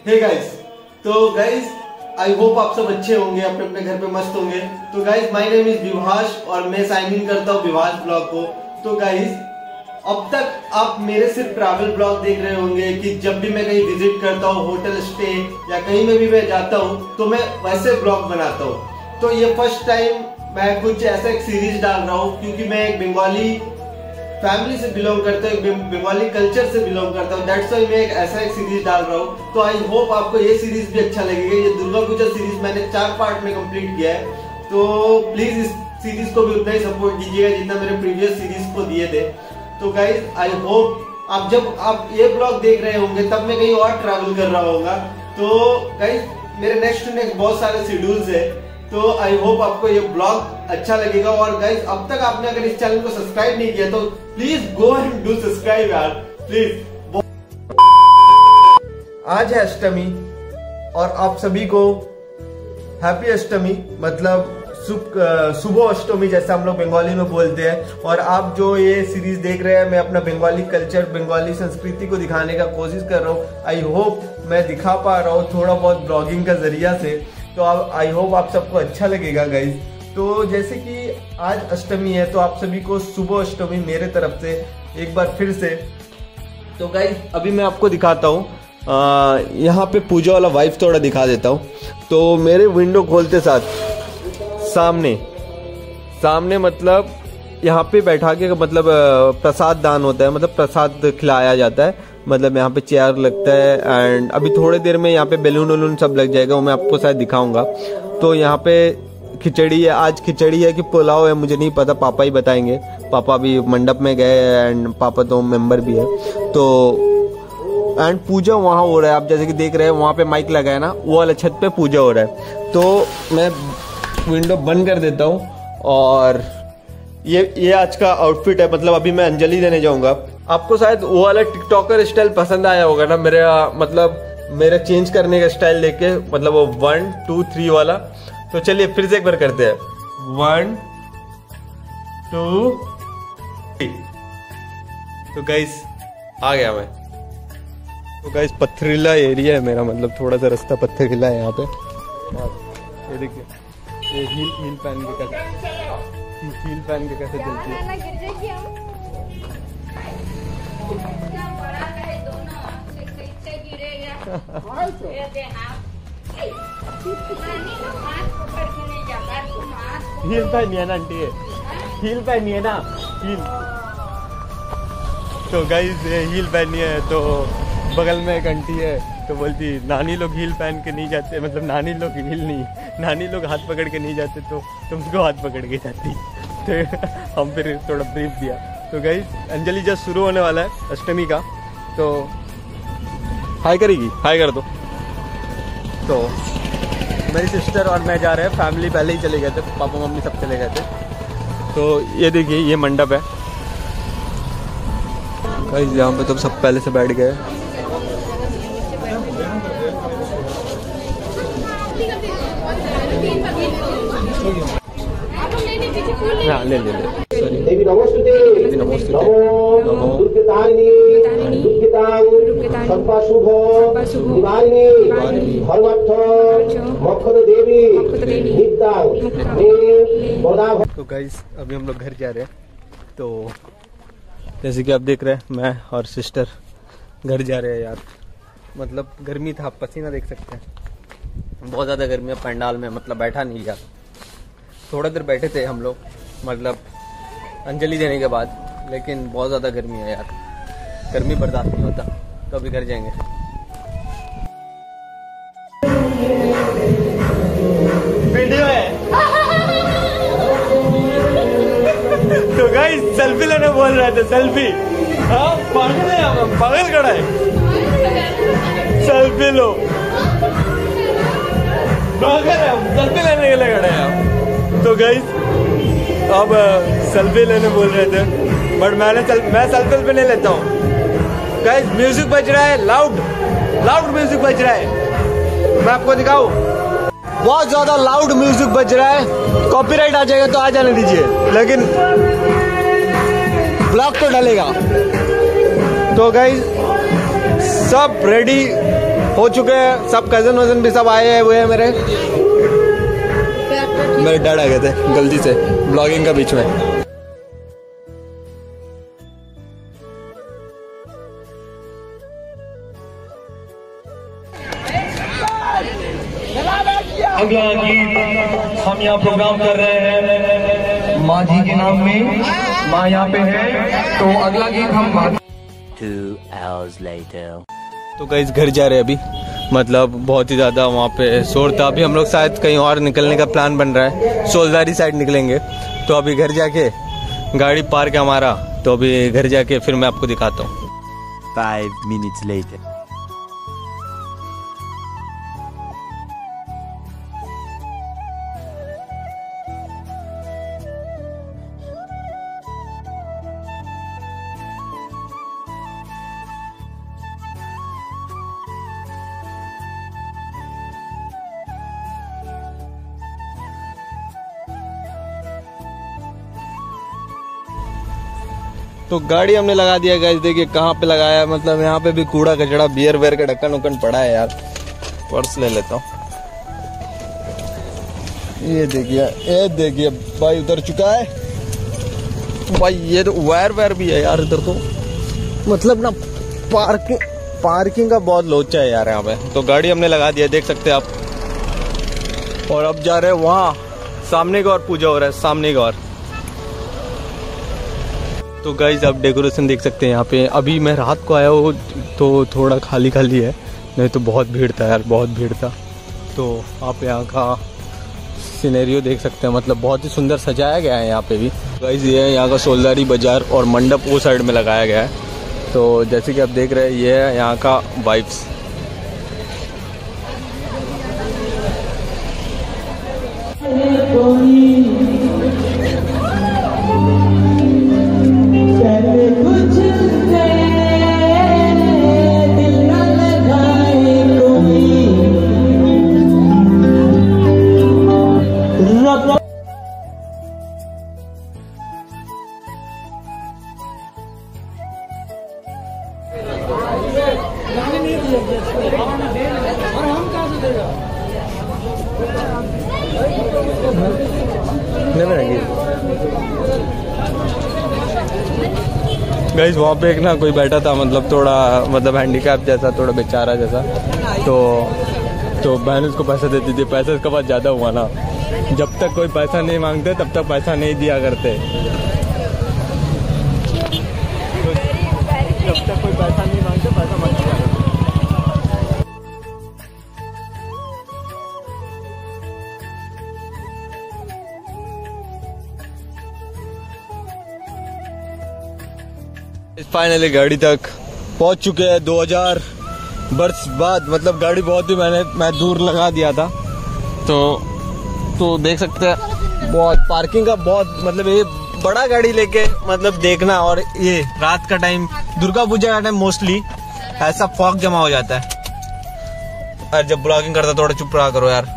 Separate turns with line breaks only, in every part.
हे guys, तो guys I hope आप सब अच्छे होंगे, अपने अपने घर पे मस्त होंगे। तो guys my name is Vibhash और मैं साइन इन करता हूँ विभाष ब्लॉग को। तो गाइस अब तक आप मेरे सिर्फ ट्रैवल ब्लॉग देख रहे होंगे कि जब भी मैं कहीं विजिट करता हूँ, होटल स्टे या कहीं में भी मैं जाता हूँ तो मैं वैसे ब्लॉग बनाता हूँ। तो ये फर्स्ट टाइम मैं कुछ ऐसा एक सीरीज डाल रहा हूँ क्योंकि मैं एक बंगाली फैमिली से बिलोंग करता हूँ, बंगाली कल्चर से बिलोंग करता हूँ। दैट्स व्हाई मैं एक ऐसा एक सीरीज डाल रहा हूँ। तो आई होप आपको ये सीरीज भी अच्छा लगेगा। ये दुर्गा पूजा सीरीज मैंने 4 पार्ट में कंप्लीट किया है, तो प्लीज इस सीरीज को भी उतना ही सपोर्ट कीजिएगा जितना मेरे प्रीवियस सीरीज को दिए थे। तो गाइज आई होप आप जब आप ये ब्लॉग देख रहे होंगे तब मैं कहीं और ट्रैवल कर रहा होगा। तो गाइज मेरे नेक्स्ट बहुत सारे शेड्यूल्स है, तो आई होप आपको ये ब्लॉग अच्छा लगेगा। और गाइज अब तक आपने अगर इस चैनल को सब्सक्राइब नहीं किया तो please go and do subscribe यार, प्लीज। आज है अष्टमी और आप सभी को हैप्पी अष्टमी, मतलब शुभ अष्टमी जैसा हम लोग बंगाली में बोलते हैं। और आप जो ये सीरीज देख रहे हैं, मैं अपना बंगाली कल्चर, बंगाली संस्कृति को दिखाने का कोशिश कर रहा हूँ। आई होप मैं दिखा पा रहा हूँ थोड़ा बहुत ब्लॉगिंग का जरिया से। तो आई होप आप सबको अच्छा लगेगा गाइज। तो जैसे कि आज अष्टमी है तो आप सभी को शुभ अष्टमी मेरे तरफ से एक बार फिर से। तो गाइज अभी मैं आपको दिखाता हूँ, यहाँ पे पूजा वाला वाइफ थोड़ा दिखा देता हूँ। तो मेरे विंडो खोलते साथ सामने मतलब यहाँ पे बैठा के मतलब प्रसाद दान होता है, मतलब प्रसाद खिलाया जाता है। मतलब यहाँ पे चेयर लगता है एंड अभी थोड़ी देर में यहाँ पे बैलून वलून सब लग जाएगा, वो मैं आपको शायद दिखाऊंगा। तो यहाँ पे खिचड़ी है, आज खिचड़ी है कि पुलाव है मुझे नहीं पता, पापा ही बताएंगे। पापा भी मंडप में गए एंड पापा तो मेंबर भी है। तो एंड पूजा वहाँ हो रहा है, आप जैसे कि देख रहे हैं वहाँ पे माइक लगा है ना, वो वाला छत पे पूजा हो रहा है। तो मैं विंडो बंद कर देता हूँ और ये आज का आउटफिट है। मतलब अभी मैं अंजलि देने जाऊंगा। आपको शायद वो वाला टिकटॉकर स्टाइल पसंद आया होगा ना, मेरा चेंज करने का स्टाइल देख के, मतलब वो 1 2 3 वाला। तो चलिए फिर से एक बार करते हैं, 1 2 3। तो गाइस आ गया मैं। तो गाइस पथरीला एरिया है मेरा, मतलब थोड़ा सा रास्ता पथरीला है यहाँ पे। ये देखिए, ये हील पहन के कैसे चलती है। हील पहनी है ना आंटी, हील पहनी है ना, हील। तो गाइस हील पहनी है, तो बगल में एक आंटी है तो बोलती नानी लोग हील पहन के नहीं जाते, मतलब नानी लोग हील नहीं, नानी लोग हाथ पकड़ के नहीं जाते, तो तुमको हाथ पकड़ के जाती। तो हम फिर थोड़ा ब्रीफ दिया। तो गाइस अंजलि जस्ट शुरू होने वाला है अष्टमी का, तो हाय करेगी, हाय कर दो। तो मेरी सिस्टर और मैं जा रहे हैं, फैमिली पहले ही चले गए थे, पापा मम्मी सब चले गए थे। तो ये देखिए ये मंडप है गाइस, यहाँ पे तो सब पहले से बैठ गए। हाँ, ले देवी नमस्ते, नमो दुर्गेतारिणी, सर्वा शुभ निवारिणी, धर्मार्थ मोक्ष देवी नित्यां। तो गाइस अभी हम लोग घर जा रहे हैं। तो जैसे कि आप देख रहे हैं मैं और सिस्टर घर जा रहे हैं यार। मतलब गर्मी था, आप पसीना देख सकते हैं, बहुत ज़्यादा गर्मी है पंडाल में, मतलब बैठा नहीं गया। थोड़ा देर बैठे थे हम लोग, मतलब अंजलि देने के बाद, लेकिन बहुत ज़्यादा गर्मी है यार, गर्मी बर्दाश्त नहीं होता। तो अभी घर जाएंगे। वीडियो है। तो गाइस सेल्फी लेने बोल रहे थे, सेल्फी। हाँ पागल है, पागल खड़ा है, सेल्फी लो, पागल है, सेल्फी लेने के लिए खड़े हैं। तो गाइस अब सेल्फी लेने बोल रहे थे, बट मैं सेल्फी नहीं लेता हूँ। गाइस म्यूजिक बज रहा है, लाउड म्यूजिक बज रहा है, मैं आपको दिखाऊं, बहुत ज्यादा लाउड म्यूजिक बज रहा है। कॉपीराइट आ जाएगा तो आ जाने दीजिए, लेकिन ब्लॉग तो डलेगा। तो गाइस सब रेडी हो चुके हैं, सब कजन वजन भी सब आए हुए हैं। मेरे डैड आ गए थे गलती से ब्लॉगिंग का बीच में।
अगला गीत हम यहाँ प्रोग्राम कर रहे हैं माँ जी के नाम में, माँ यहाँ पे है, तो अगला गीत हम
2 hours later.
तो गाइस घर जा रहे हैं अभी, मतलब बहुत ही ज़्यादा वहाँ पे शोर था। अभी हम लोग शायद कहीं और निकलने का प्लान बन रहा है, सोलदारी साइड निकलेंगे। तो अभी घर जाके गाड़ी पार्क है हमारा, तो अभी घर जाके फिर मैं आपको दिखाता हूँ।
5 minutes later.
तो गाड़ी हमने लगा दिया गाइस, देखिए कहाँ पे लगाया है। मतलब यहाँ पे भी कूड़ा कचड़ा बियर वेयर का ढक्कन उक्कन पड़ा है यार। पर्स ले लेता हूँ। ये देखिए भाई उधर चुका है भाई। ये तो वायर भी है यार इधर तो, मतलब ना पार्किंग का बहुत लोचा है यार यहाँ पे। तो गाड़ी हमने लगा दिया, देख सकते हैं आप। और अब जा रहे हैं वहाँ सामने की ओर, पूजा हो रहा है सामने की ओर। तो गाइज आप डेकोरेशन देख सकते हैं यहाँ पे। अभी मैं रात को आया हूँ तो थोड़ा खाली है, नहीं तो बहुत भीड़ था यार, बहुत भीड़ था। तो आप यहाँ का सिनेरियो देख सकते हैं, मतलब बहुत ही सुंदर सजाया गया है यहाँ पे भी। गाइज ये है यहाँ का सोलदारी बाजार और मंडप वो साइड में लगाया गया है। तो जैसे कि आप देख रहे हैं, ये है यहाँ का वाइब्स। गाइस वहाँ पे एक ना कोई बैठा था, मतलब थोड़ा मतलब हैंडीकैप जैसा, थोड़ा बेचारा जैसा। तो बहन उसको पैसा देती थी। पैसा इसके बाद ज़्यादा हुआ ना, जब तक कोई पैसा नहीं मांगते तब तक पैसा नहीं दिया करते। तो जब तक कोई पैसा नहीं मांगते पैसा मत दिया करते। फाइनली गाड़ी तक पहुंच चुके हैं 2000 वर्ष बाद। मतलब गाड़ी बहुत ही मैं दूर लगा दिया था। तो देख सकते हैं बहुत पार्किंग का बहुत, मतलब ये बड़ा गाड़ी लेके मतलब देखना। और ये रात का टाइम, दुर्गा पूजा का टाइम मोस्टली ऐसा फॉग जमा हो जाता है। और जब ब्लॉगिंग करता थोड़ा चुप रहा करो यार।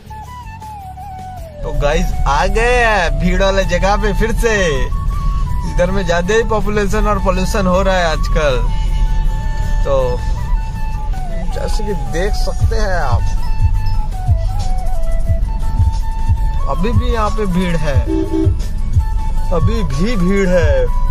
तो गाइस आ गए हैं भीड़ वाले जगह पे फिर से। इधर में ज्यादा ही पॉपुलेशन और पोल्यूशन हो रहा है आजकल। तो जैसे कि देख सकते हैं आप, अभी भी यहाँ पे भीड़ है, अभी भी भीड़ है।